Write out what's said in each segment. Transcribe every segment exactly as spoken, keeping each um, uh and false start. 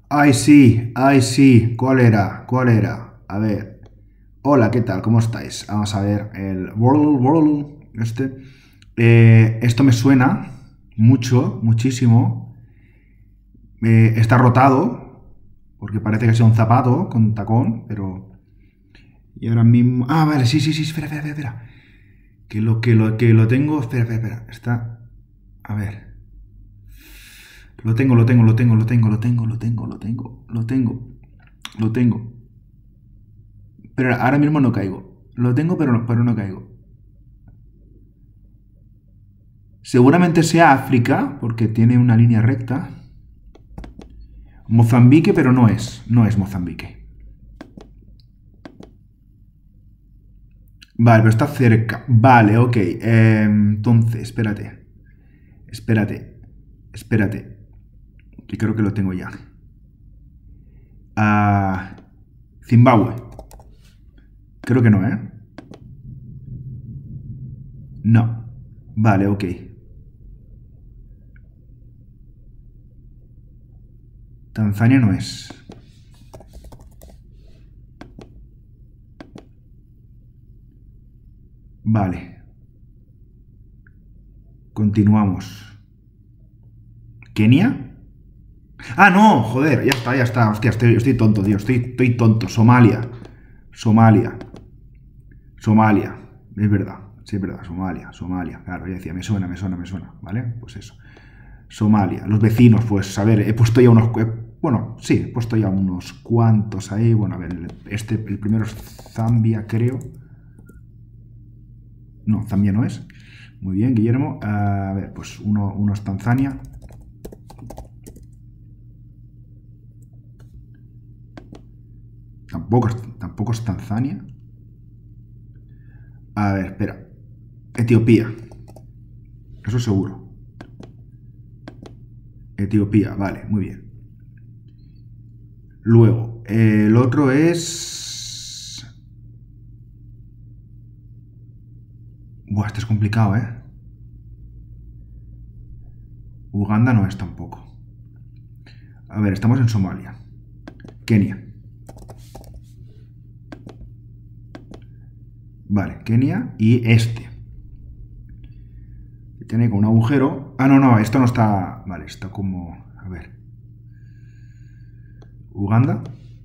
Ay, sí, ay, sí. ¿Cuál era? ¿Cuál era? A ver. Hola, ¿qué tal? ¿Cómo estáis? Vamos a ver el World, World, este. Eh, esto me suena mucho, muchísimo. Eh, está rotado, porque parece que sea un zapato con tacón, pero... Y ahora mismo... Ah, vale, sí, sí, sí, espera, espera, espera. espera. Que lo que lo que lo tengo... Espera, espera, espera. Está... A ver. Lo tengo, lo tengo, lo tengo, lo tengo, lo tengo, lo tengo, lo tengo, lo tengo, lo tengo. Pero ahora mismo no caigo. Lo tengo, pero no, pero no caigo. Seguramente sea África, porque tiene una línea recta. Mozambique, pero no es. No es Mozambique. Vale, pero está cerca. Vale, ok. Eh, entonces, espérate. Espérate. Espérate. Que creo que lo tengo ya. Ah, Zimbabue. Creo que no, ¿eh? No. Vale, ok. Tanzania no es. Vale. Continuamos. ¿Kenia? Ah, no, joder, ya está, ya está. Hostia, estoy, estoy tonto, tío. Estoy, estoy tonto. Somalia. Somalia. Somalia. Es verdad. Sí, es verdad. Somalia. Somalia. Claro, ya decía, me suena, me suena, me suena. ¿Vale? Pues eso. Somalia. Los vecinos, pues, a ver, he puesto ya unos... Bueno, sí, he puesto ya unos cuantos ahí. Bueno, a ver, este, el primero es Zambia, creo. No, Zambia no es. Muy bien, Guillermo. A ver, pues uno, uno es Tanzania. Tampoco, tampoco es Tanzania. A ver, espera. Etiopía. Eso seguro. Etiopía, vale, muy bien. Luego, eh, el otro es... Buah, este es complicado, ¿eh? Uganda no es tampoco. A ver, estamos en Somalia. Kenia. Vale, Kenia y este. Tiene como un agujero. Ah, no, no, esto no está... Vale, está como... A ver. Uganda.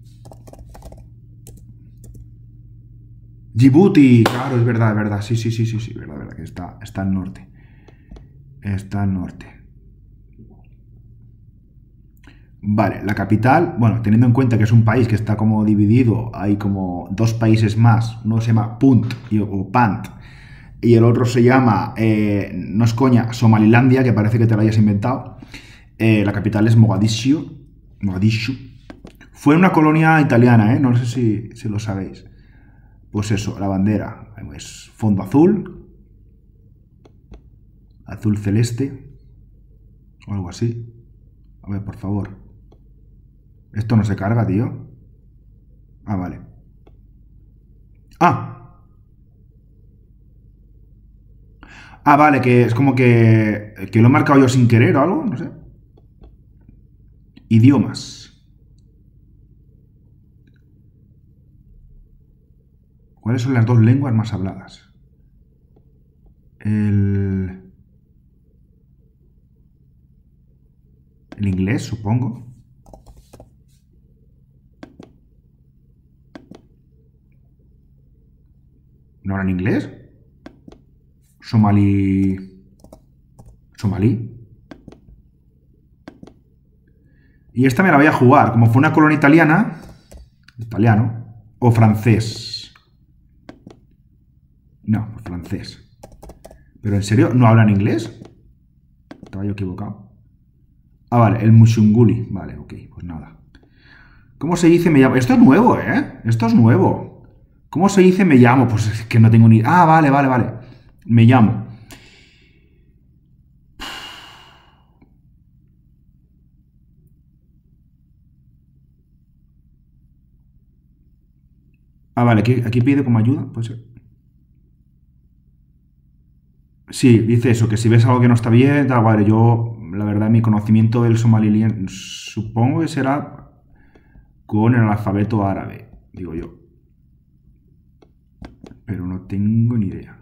Djibouti, claro, es verdad, es verdad. Sí, sí, sí, sí, sí, verdad, verdad, que está, está al norte. Está al norte. Vale, la capital, bueno, teniendo en cuenta que es un país que está como dividido, hay como dos países más, uno se llama Punt y, o Pant, y el otro se llama, eh, no es coña, Somalilandia, que parece que te lo hayas inventado. Eh, la capital es Mogadiscio. Mogadiscio. Fue una colonia italiana, ¿eh? No sé si, si lo sabéis. Pues eso, la bandera es fondo azul, azul celeste, o algo así. A ver, por favor. Esto no se carga, tío. Ah, vale. Ah. Ah, vale, que es como que, que lo he marcado yo sin querer o algo, no sé. Idiomas. ¿Cuáles son las dos lenguas más habladas? El... El inglés, supongo. ¿No hablan inglés? Somalí... Somalí. Y esta me la voy a jugar. Como fue una colonia italiana... Italiano. O francés. No, francés. ¿Pero en serio no hablan inglés? Estaba yo equivocado. Ah, vale, el Mushunguli. Vale, ok, pues nada. ¿Cómo se dice me llamo? Esto es nuevo, ¿eh? Esto es nuevo. ¿Cómo se dice me llamo? Pues es que no tengo ni... Ah, vale, vale, vale. Me llamo. Ah, vale, aquí, aquí pide como ayuda, puede ser. Sí, dice eso, que si ves algo que no está bien, tal, vale, yo, la verdad, mi conocimiento del somalí supongo que será con el alfabeto árabe, digo yo. Pero no tengo ni idea.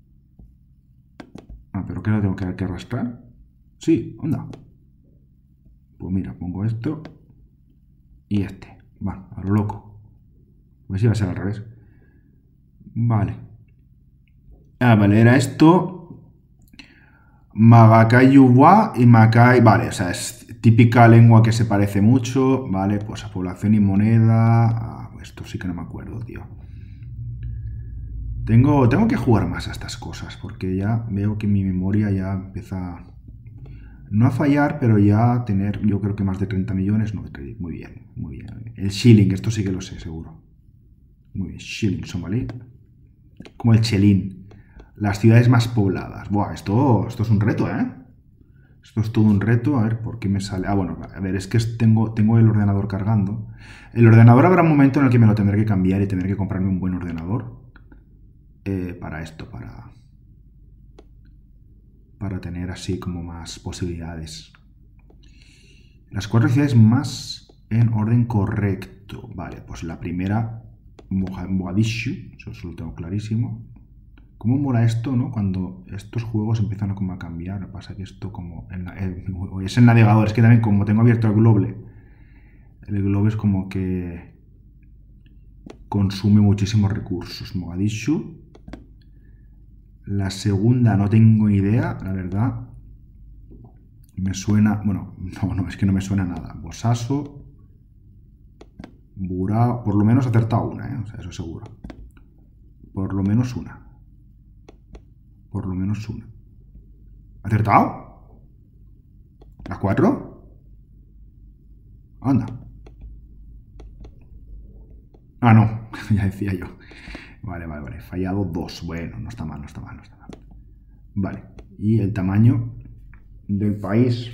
Ah, ¿pero qué lo tengo que, que arrastrar? Sí, onda. Pues mira, pongo esto y este. Va, a lo loco. Pues iba a ser al revés. Vale. Ah, vale, era esto. Magacay-Yuwa y Macay. Vale, o sea, es típica lengua que se parece mucho. Vale, pues a población y moneda. Ah, esto sí que no me acuerdo, tío. Tengo, tengo que jugar más a estas cosas porque ya veo que mi memoria ya empieza. No a fallar, pero ya a tener, yo creo que más de treinta millones. No, muy bien, muy bien. El shilling, esto sí que lo sé, seguro. Muy bien, shilling somalí. Como el chelín. Las ciudades más pobladas. Buah, esto, esto es un reto, ¿eh? Esto es todo un reto. A ver, ¿por qué me sale? Ah, bueno, a ver, es que tengo, tengo el ordenador cargando. El ordenador habrá un momento en el que me lo tendré que cambiar y tendré que comprarme un buen ordenador. Eh, para esto, para... Para tener así como más posibilidades. Las cuatro ciudades más en orden correcto. Vale, pues la primera, Mogadishu. Eso lo tengo clarísimo. ¿Cómo mola esto, no? Cuando estos juegos empiezan a, como a cambiar. Lo que pasa que esto como... En la, eh, es el navegador. Es que también como tengo abierto el Globe. El Globe es como que... Consume muchísimos recursos. Mogadishu. La segunda no tengo ni idea, la verdad. Me suena... Bueno, no, no, es que no me suena nada. Bosaso. Burao. Por lo menos he acertado una, ¿eh? O sea, eso seguro. Por lo menos una. Por lo menos una. ¿Acertado? ¿Las cuatro? Anda. Ah, no. Ya decía yo. Vale, vale, vale. Fallado dos. Bueno, no está mal, no está mal, no está mal. Vale. Y el tamaño del país.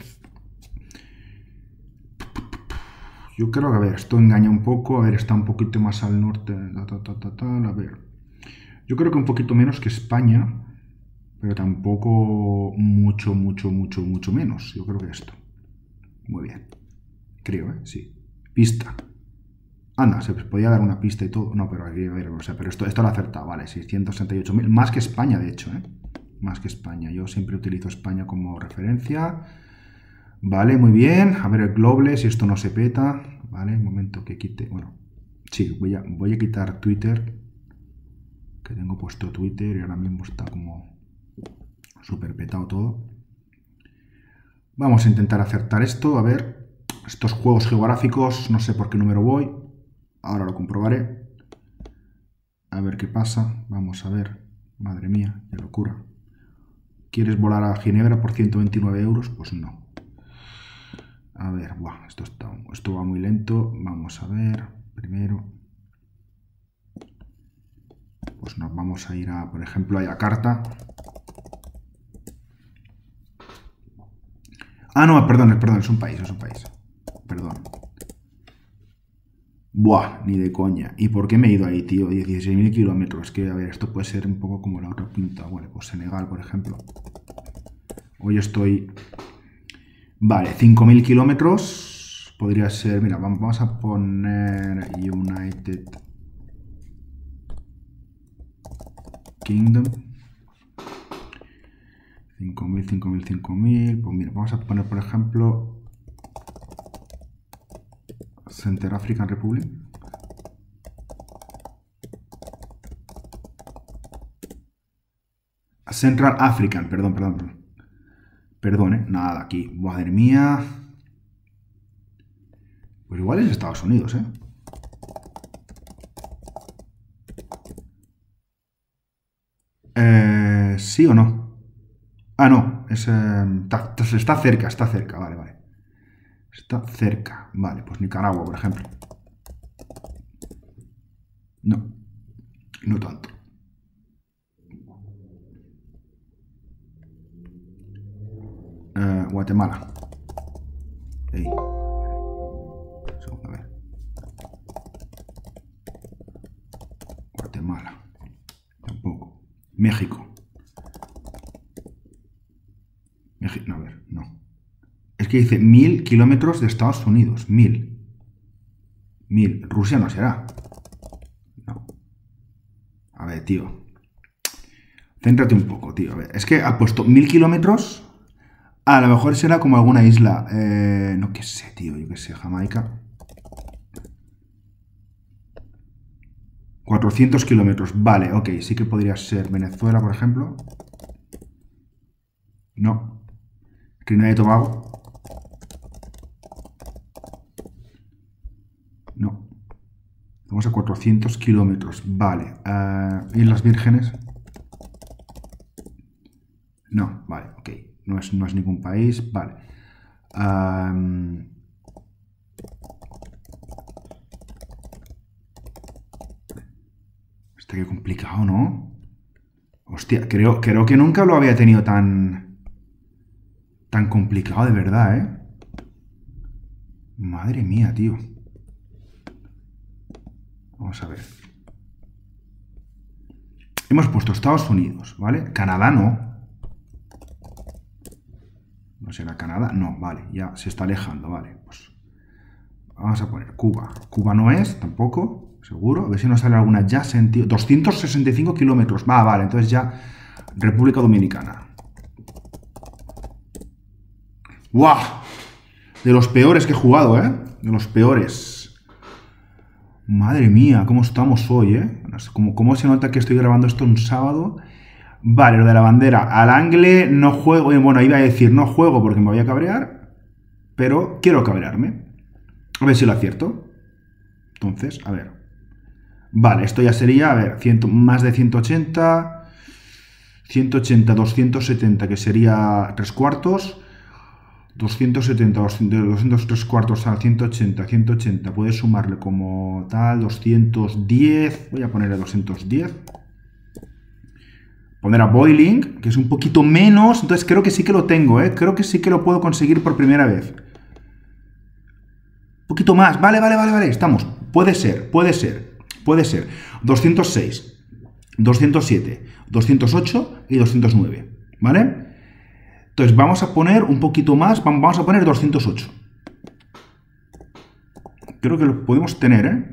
Yo creo que, a ver, esto engaña un poco. A ver, está un poquito más al norte. Ta, ta, ta, ta, ta, a ver. Yo creo que un poquito menos que España. Pero tampoco mucho, mucho, mucho, mucho menos. Yo creo que esto. Muy bien. Creo, ¿eh? Sí. Pista. Anda, se podía dar una pista y todo. No, pero aquí, a ver, o sea, pero esto, esto lo ha acertado, vale. seiscientos sesenta y ocho mil. Más que España, de hecho, ¿eh? Más que España. Yo siempre utilizo España como referencia. Vale, muy bien. A ver el Globe, si esto no se peta. Vale, un momento que quite. Bueno, sí, voy a, voy a quitar Twitter. Que tengo puesto Twitter y ahora mismo está como súper petado todo. Vamos a intentar acertar esto. A ver, estos juegos geográficos, no sé por qué número voy. Ahora lo comprobaré. A ver qué pasa. Vamos a ver. Madre mía, qué locura. ¿Quieres volar a Ginebra por ciento veintinueve euros? Pues no. A ver, buah, esto, está, esto va muy lento. Vamos a ver. Primero. Pues nos vamos a ir a, por ejemplo, a Yakarta. Ah, no, perdón, perdón, es un país, es un país. Perdón. Buah, ni de coña. ¿Y por qué me he ido ahí, tío? dieciséis mil kilómetros. Que, a ver, esto puede ser un poco como la otra pinta. Bueno, pues Senegal, por ejemplo. Hoy estoy... Vale, cinco mil kilómetros. Podría ser... Mira, vamos a poner United Kingdom. cinco mil, cinco mil, cinco mil. Pues mira, vamos a poner, por ejemplo... Central African Republic. Central African, perdón, perdón, perdón. Perdón, ¿eh? Nada, aquí. Madre mía. Pues igual es Estados Unidos, ¿eh? Eh, ¿Sí o no? Ah, no. Es, eh, está, está cerca, está cerca. Vale, vale. Está cerca. Vale, pues Nicaragua, por ejemplo. No. No tanto. Eh, Guatemala. Ey. A ver. Guatemala. Tampoco. México. México. No, a ver, no. Es que dice mil kilómetros de Estados Unidos. Mil. mil. Rusia no será. No. A ver, tío. Céntrate un poco, tío. A ver, es que ha puesto mil kilómetros. A lo mejor será como alguna isla. Eh, no, qué sé, tío. Yo qué sé, Jamaica. cuatrocientos kilómetros. Vale, ok. Sí que podría ser Venezuela, por ejemplo. No. Trinidad y Tobago. No. Vamos a cuatrocientos kilómetros. Vale. Uh, Islas Vírgenes. No, vale, ok. No es, no es ningún país. Vale. Um, Está que complicado, ¿no? Hostia, creo, creo que nunca lo había tenido tan... tan complicado, de verdad, ¿eh? Madre mía, tío. Vamos a ver. Hemos puesto Estados Unidos, ¿vale? Canadá no. ¿No será Canadá? No, vale, ya se está alejando, vale. Pues vamos a poner Cuba. Cuba no es, tampoco, seguro. A ver si nos sale alguna ya sentido. doscientos sesenta y cinco kilómetros. Va, vale, entonces ya República Dominicana. ¡Guau! De los peores que he jugado, ¿eh? De los peores. Madre mía, cómo estamos hoy, ¿eh? ¿Cómo, cómo se nota que estoy grabando esto un sábado? Vale, lo de la bandera. Al angle no juego. Bueno, iba a decir no juego porque me voy a cabrear. Pero quiero cabrearme. A ver si lo acierto. Entonces, a ver. Vale, esto ya sería, a ver, cien, más de ciento ochenta. ciento ochenta, doscientos setenta, que sería tres cuartos. doscientos setenta, doscientos tres cuartos al ciento ochenta, ciento ochenta. Puedes sumarle como tal, doscientos diez. Voy a ponerle doscientos diez. Poner a Boiling, que es un poquito menos. Entonces creo que sí que lo tengo, ¿eh? Creo que sí que lo puedo conseguir por primera vez. Un poquito más. Vale, vale, vale, vale. Estamos. Puede ser, puede ser, puede ser. doscientos seis, doscientos siete, doscientos ocho y doscientos nueve. ¿Vale? Entonces vamos a poner un poquito más. Vamos a poner doscientos ocho. Creo que lo podemos tener, ¿eh?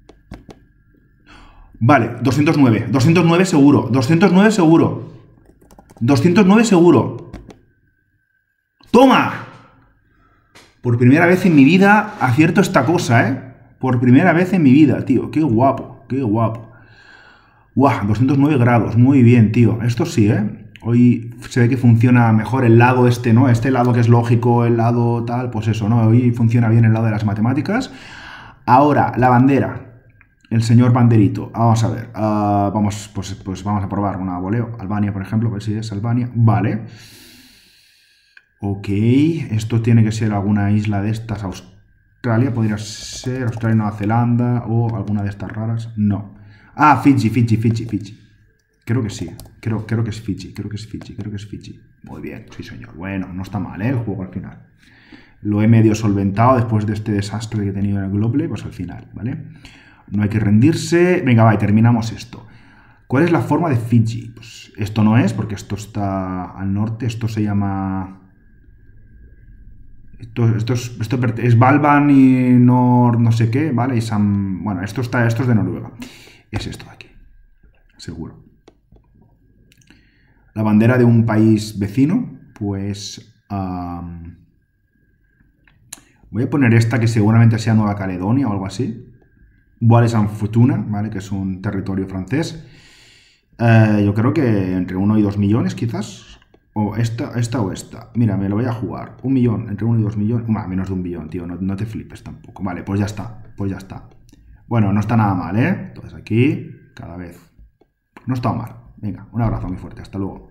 Vale, doscientos nueve. doscientos nueve seguro. doscientos nueve seguro. doscientos nueve seguro. ¡Toma! Por primera vez en mi vida acierto esta cosa, ¿eh? Por primera vez en mi vida, tío. Qué guapo, qué guapo. ¡Guau! doscientos nueve grados. Muy bien, tío. Esto sí, ¿eh? Hoy se ve que funciona mejor el lado este, ¿no? Este lado que es lógico, el lado tal, pues eso, ¿no? Hoy funciona bien el lado de las matemáticas. Ahora, la bandera. El señor Banderito. Vamos a ver. Uh, vamos, pues, pues vamos a probar una voleo. Albania, por ejemplo. A ver si es Albania. Vale. Ok. Esto tiene que ser alguna isla de estas. Australia. Podría ser Australia, Nueva Zelanda. O alguna de estas raras. No. Ah, Fiji, Fiji, Fiji, Fiji. Creo que sí. Creo, creo que es Fiji. Creo que es Fiji. Creo que es Fiji. Muy bien. Sí, señor. Bueno, no está mal, ¿eh? El juego al final. Lo he medio solventado después de este desastre que he tenido en el Globle. Pues al final, ¿vale? No hay que rendirse. Venga, va, y terminamos esto. ¿Cuál es la forma de Fiji? Pues esto no es, porque esto está al norte. Esto se llama... Esto, esto, es, esto es Balban y no, no sé qué, ¿vale? Y San... Bueno, esto, está, esto es de Noruega. Es esto de aquí. Seguro. La bandera de un país vecino, pues... Um, voy a poner esta que seguramente sea Nueva Caledonia o algo así. Wallis-and-Futuna, ¿vale? Que es un territorio francés. Eh, yo creo que entre uno y dos millones, quizás. O esta, esta o esta. Mira, me lo voy a jugar. Un millón, entre uno y dos millones. Nah, menos de un billón, tío. No, no te flipes tampoco. Vale, pues ya está. Pues ya está. Bueno, no está nada mal, ¿eh? Entonces aquí, cada vez. No está mal. Venga, un abrazo muy fuerte. Hasta luego.